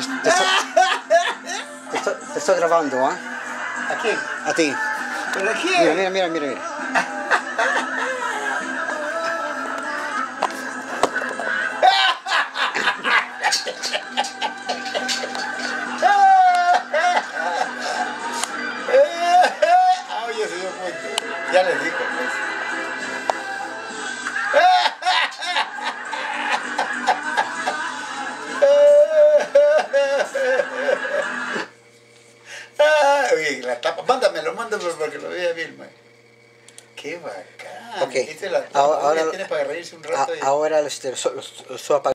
Te estoy grabando, ¿ah? ¿A quién? A ti. ¿Pero a quién? Mira. Oye, se dio cuenta. Ya les dijo, pues. Oye, la tapa, mándamelo para que lo vea bien, man. Qué bacán. Ok. Esta es la tapa. Ahora tiene para reírse un rato. ahora lo estoy apagando.